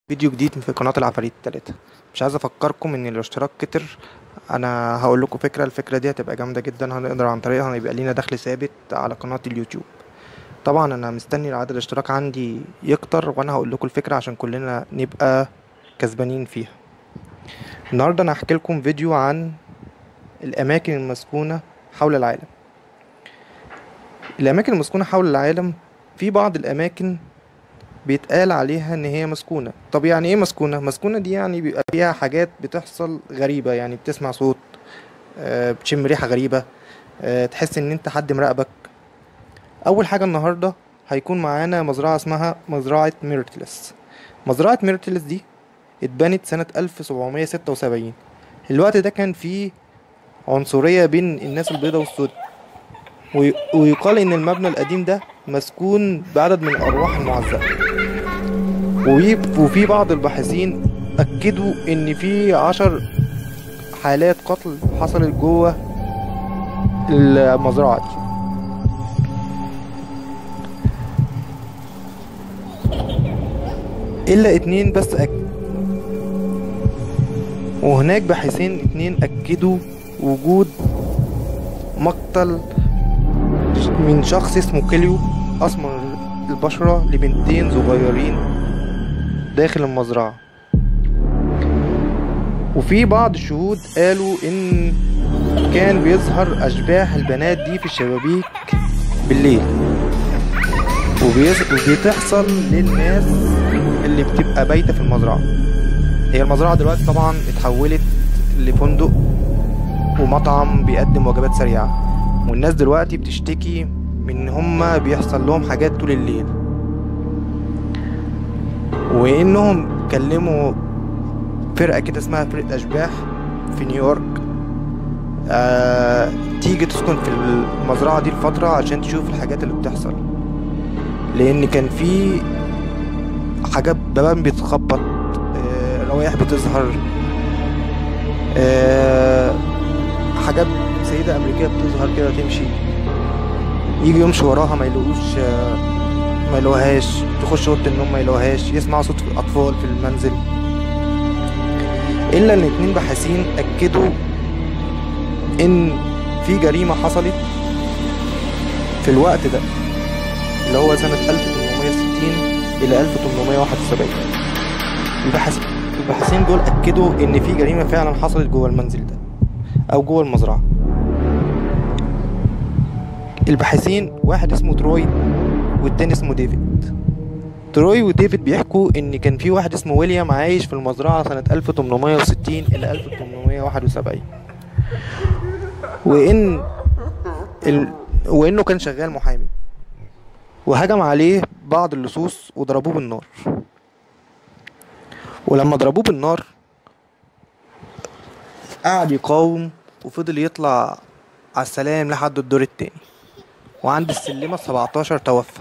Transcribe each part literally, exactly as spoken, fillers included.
فيديو جديد في قناة العفاريت التلاتة. مش عايز افكركم ان الاشتراك كتر. انا هقول لكم فكرة الفكرة دي هتبقى جامدة جدا، هنقدر عن طريقها يبقى لينا دخل ثابت على قناة اليوتيوب. طبعا انا مستني عدد الاشتراك عندي يكتر وانا هقول لكم الفكرة عشان كلنا نبقى كسبانين فيها. النهاردة انا هحكي لكم فيديو عن الاماكن المسكونة حول العالم. الاماكن المسكونة حول العالم، في بعض الاماكن بيتقال عليها ان هي مسكونة. طب يعني ايه مسكونة؟ مسكونة دي يعني بيبقى فيها حاجات بتحصل غريبة، يعني بتسمع صوت، آه، بتشم ريحة غريبة، آه، تحس ان انت حد مراقبك. اول حاجة النهاردة هيكون معانا مزرعة اسمها مزرعة ميرتلس. مزرعة ميرتلس دي اتبنت سنة ألف سبعمية ستة وسبعين. الوقت ده كان فيه عنصرية بين الناس البيضاء والسود، وي- ويقال ان المبنى القديم ده مسكون بعدد من الارواح المعذبة. وي- وفي بعض الباحثين اكدوا ان في عشر حالات قتل حصلت جوه المزرعة دي. الا اتنين بس أك... وهناك باحثين اتنين اكدوا وجود مقتل من شخص اسمه كيليو اسمر البشرة لبنتين صغيرين داخل المزرعة. وفي بعض الشهود قالوا ان كان بيظهر اشباح البنات دي في الشبابيك بالليل، وبيز- وبتحصل للناس اللي بتبقى بايتة في المزرعة. هي المزرعة دلوقتي طبعا اتحولت لفندق ومطعم بيقدم وجبات سريعة، والناس دلوقتي بتشتكي من ان هما بيحصل لهم حاجات طول الليل، وانهم كلموا فرقة كده اسمها فرقة اشباح في نيويورك آه تيجي تسكن في المزرعة دي لفترة عشان تشوف الحاجات اللي بتحصل، لان كان في حاجات بيبان بيتخبط، آه روايح بتظهر، آه حاجات سيدة امريكية بتظهر كده تمشي، يجي يمشي وراها ما يلاقوش، آه ما يلاقوهاش، تخش اوضه النوم ما يلاقوهاش، يسمعوا صوت اطفال في المنزل. الا ان اتنين باحثين اكدوا ان في جريمة حصلت في الوقت ده اللي هو سنة ألف وتمنمية وستين الى ألف وتمنمية وواحد وسبعين. الباحث- الباحثين دول اكدوا ان في جريمة فعلا حصلت جوه المنزل ده او جوه المزرعة. الباحثين واحد اسمه تروي والتاني اسمه ديفيد. تروي وديفيد بيحكوا ان كان في واحد اسمه ويليام عايش في المزرعة سنة ألف وتمنمية وستين الى ألف وتمنمية وواحد وسبعين، وان ال... وانه كان شغال محامي، وهجم عليه بعض اللصوص وضربوه بالنار. ولما ضربوه بالنار قعد يقاوم وفضل يطلع على السلام لحد الدور التاني، وعند السلمة سبعتاشر توفى.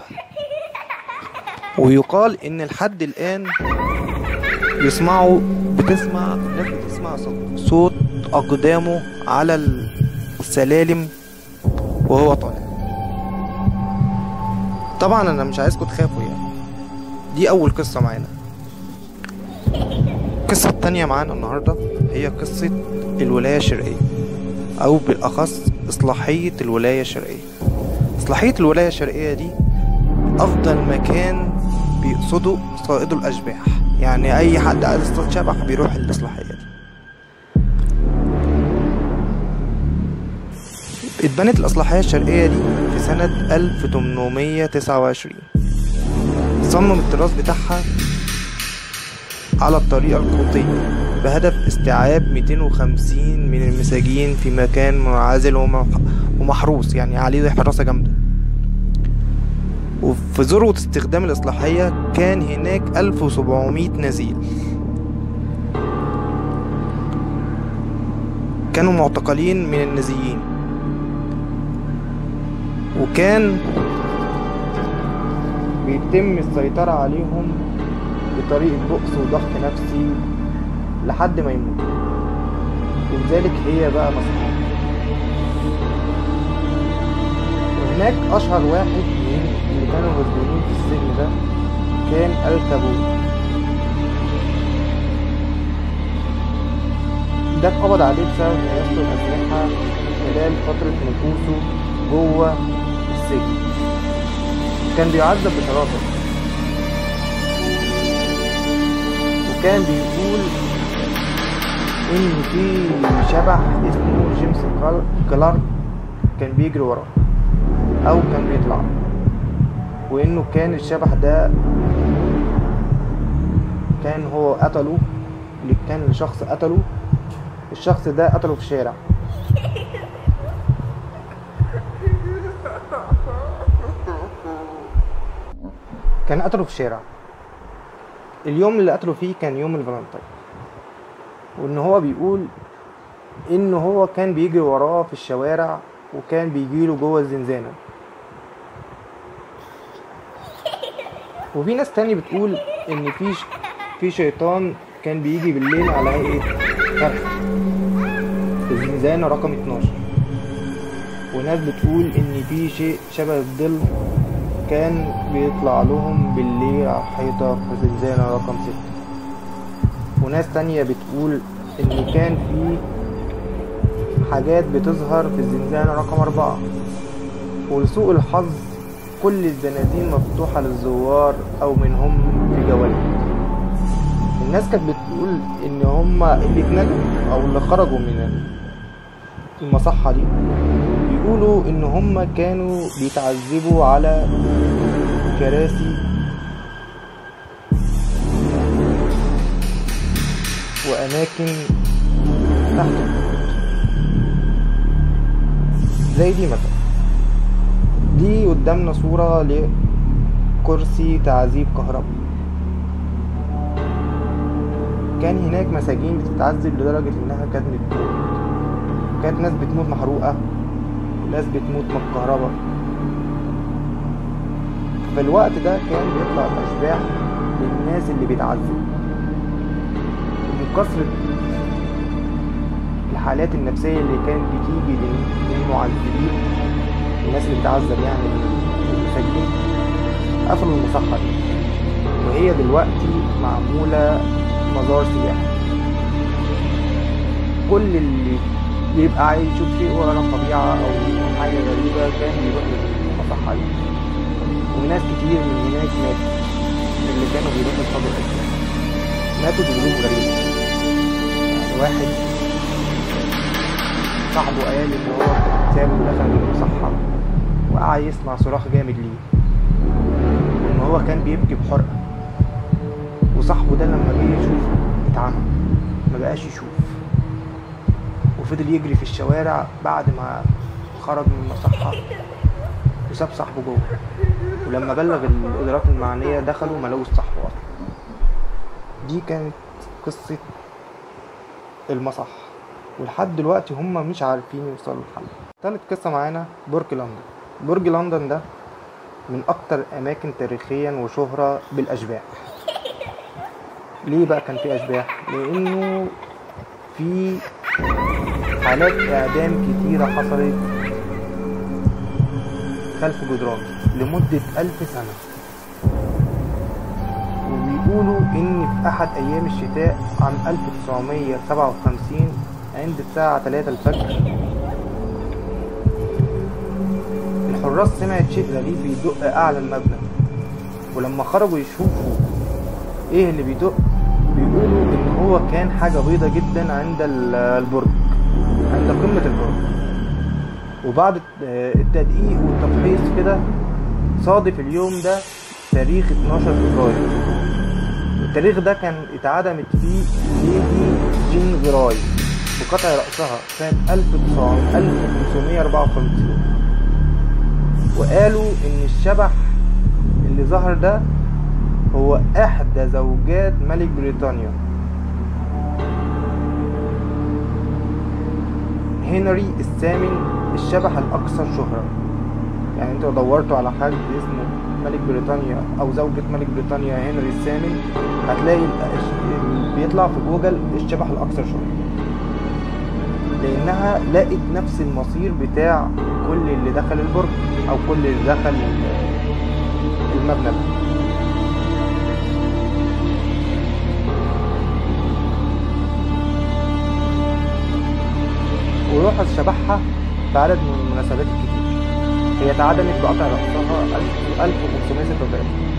ويقال ان لحد الان يسمعوا بتسمع ناس بتسمع صوت صوت اقدامه على السلالم وهو طالع. طبعا انا مش عايزكم تخافوا، يعني دي اول قصة معانا. القصة التانية معانا النهاردة هي قصة الولاية الشرقية، او بالاخص اصلاحية الولاية الشرقية. اصلاحية الولاية الشرقية دي افضل مكان بيقصدوا صائدوا الاشباح، يعني اي حد عايز يصطاد شبح بيروح الاصلاحية دي. اتبنت الاصلاحية الشرقية دي في سنة ألف وتمنمية وتسعة وعشرين. صمم الطراز بتاعها على الطريقة القوطية بهدف استيعاب مئتين وخمسين من المساجين في مكان منعزل ومح- ومحروس، يعني عليه حراسة جامدة. وفي ذروة استخدام الإصلاحية كان هناك ألف وسبعمية نزيل كانوا معتقلين من النازيين، وكان بيتم السيطرة عليهم بطريقة بؤس وضغط نفسي لحد ما يموتوا، ولذلك هي بقى مصحة. وهناك أشهر واحد من اللي كانوا مسجونين في السجن ده كان الكابون. ده اتقبض عليه بسبب انه يسلك اسلحة خلال فترة مكوثه جوه السجن. كان بيعذب بشراسة، وكان بيقول ان في شبح اسمه جيمس كلارك كان بيجري وراه او كان بيطلع، وانه كان الشبح ده كان هو قتله، اللي كان شخص قتله الشخص ده قتله في شارع. كان قتله في شارع اليوم اللي قتله فيه كان يوم الفالنتين، وان هو بيقول ان هو كان بيجري وراه في الشوارع وكان بيجيله جوه الزنزانة. وفي ناس تاني بتقول ان في في شيطان كان بيجي بالليل على هيئة فرخة في الزنزانة رقم اتناشر، وناس بتقول ان في شيء شبه الظل كان بيطلع لهم بالليل على الحيطة في الزنزانة رقم ستة، وناس تانية بتقول ان كان في حاجات بتظهر في الزنزانة رقم أربعة. ولسوء الحظ كل الزنازين مفتوحة للزوار أو منهم في جوالات. الناس كانت بتقول إن هما اللي اتنجوا أو اللي خرجوا من المصحة دي بيقولوا إن هما كانوا بيتعذبوا على كراسي وأماكن تحت زي دي مثلا. دي قدامنا صورة لكرسي تعذيب كهربي. كان هناك مساجين بتتعذب لدرجة انها كانت بتموت، كانت ناس بتموت محروقة، ناس بتموت من الكهرباء. في الوقت ده كان بيطلع الاشباح للناس اللي بيتعذب. من كثرة الحالات النفسية اللي كانت بتيجي للمعذبين، الناس اللي بتعذب يعني المساجين، قفلوا المصحة دي، وهي دلوقتي معمولة مزار سياحي. كل اللي بيبقى عايز يشوف شيء ورا الطبيعة أو حاجة غريبة كان بيروح للمصحة دي، وناس كتير من هناك ماتوا، اللي كانوا بيروحوا يصطادوا الأشباح ماتوا بظروف غريبة. يعني واحد صاحبه قال إن هو سابه ودخل المصحة وقعد يسمع صراخ جامد ليه، وإن هو كان بيبكي بحرقة، وصاحبه ده لما جه يشوفه اتعمى مبقاش يشوف، وفضل يجري في الشوارع بعد ما خرج من المصحة وساب صاحبه جوه. ولما بلغ الإدارات المعنية دخلوا ملقوش صاحبه أصلا. دي كانت قصة المصحة، ولحد دلوقتي هم مش عارفين يوصلوا للحل. تالت قصة معانا برج لندن. برج لندن ده من أكتر أماكن تاريخيا وشهرة بالأشباح. ليه بقى كان في أشباح؟ لأنه في حالات إعدام كتيرة حصلت خلف جدران لمدة ألف سنة. وبيقولوا إن في أحد أيام الشتاء عام ألف تسعمية سبعة وخمسين عند الساعة تلاتة الفجر الحراس سمعت شيء غريب بيدق أعلى المبنى، ولما خرجوا يشوفوا إيه اللي بيدق بيقولوا إن هو كان حاجة بيضة جدا عند البرج، عند قمة البرج. وبعد التدقيق والتفحيص كده صادف اليوم ده تاريخ اتناشر فبراير. التاريخ ده كان اتعدمت فيه ليدي جين غراي بقطع رأسها سنة ألف وخمسمية أربعة وخمسين، وقالوا إن الشبح اللي ظهر ده هو إحدى زوجات ملك بريطانيا هنري الثامن، الشبح الأكثر شهرة. يعني انتوا دورتوا على حد اسمه ملك بريطانيا أو زوجة ملك بريطانيا هنري الثامن هتلاقي بيطلع في جوجل الشبح الأكثر شهرة، لأنها لقت نفس المصير بتاع كل اللي دخل البرج أو كل اللي دخل المبنى ده. بيلاحظ شبحها في عدد من المناسبات الكتير. هي اتعدمت بقطع رأسها ألف وخمسمية ستة وتلاتين،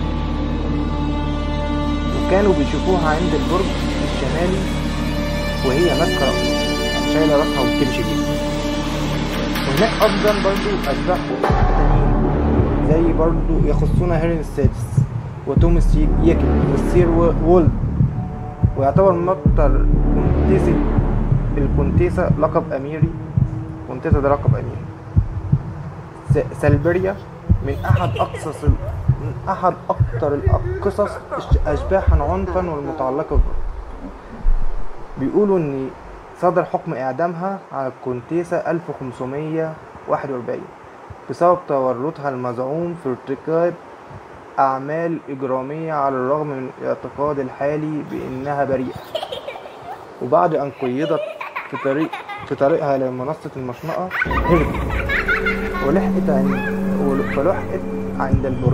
وكانوا بيشوفوها عند البرج الشمالي وهي ماسكة رأسها، يعني شايلة رأسها وبتمشي بيها. وهناك أيضا برضو أشباح تانيين زي برضو يخصون هيرين السادس وتوماس ييكل والسير وولد، ويعتبر مقتل كونتيسة الكونتيسة لقب أميري. كونتيسة ده لقب أميري. سالبريا من أحد أقصص من أحد أكتر القصص أشباحا عنفا والمتعلقة بالبرج. بيقولوا إن صدر حكم إعدامها على الكونتيسة ألف وخمسمية واحد وأربعين بسبب تورطها المزعوم في ارتكاب أعمال إجرامية على الرغم من الاعتقاد الحالي بأنها بريئة. وبعد أن قيدت في طريق في طريقها لمنصة المشنقة هربت ولحقت عند فلحقت عند البرج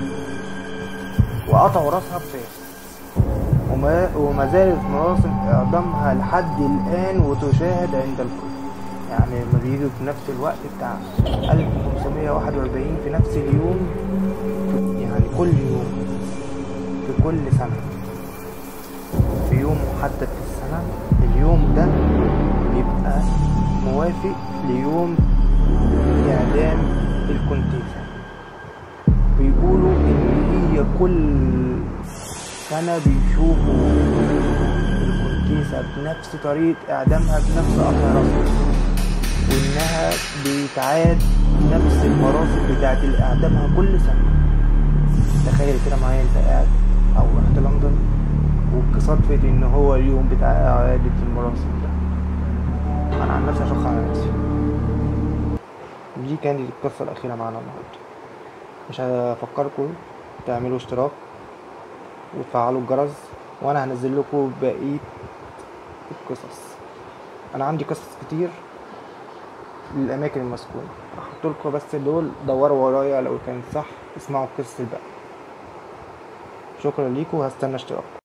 وقطعوا راسها بفاس، وما, وما زالت مراسم إعدامها لحد الآن وتشاهد عند البرج. يعني لما بيجوا في نفس الوقت بتاع ألف وخمسمية واحد وأربعين في نفس اليوم، يعني كل يوم في كل سنة في يوم محدد في السنة، اليوم ده بيبقى موافق ليوم إعدام الكونتيسة. بيقولوا إن هي كل سنة بيشوفوا الكونتيسة بنفس طريقة إعدامها بنفس قطع راسها، وإنها بيتعاد نفس المراسم بتاعت الإعدامها كل سنة. تخيل كده معايا انت قاعد او رحت لندن وصدفة ان هو اليوم بتاع اعادة المراسم ده. انا عن نفسي اشخ على نفسي. دي كانت القصة الاخيرة معانا النهاردة. مش هفكركم تعملوا اشتراك وتفعلوا الجرس، وانا هنزل لكم بقية القصص. انا عندي قصص كتير للاماكن المسكونة، هحط لكم بس دول دوروا ورايا لو كان صح اسمعوا القصص الباقية. شكرا ليكم وهستنى اشتراك.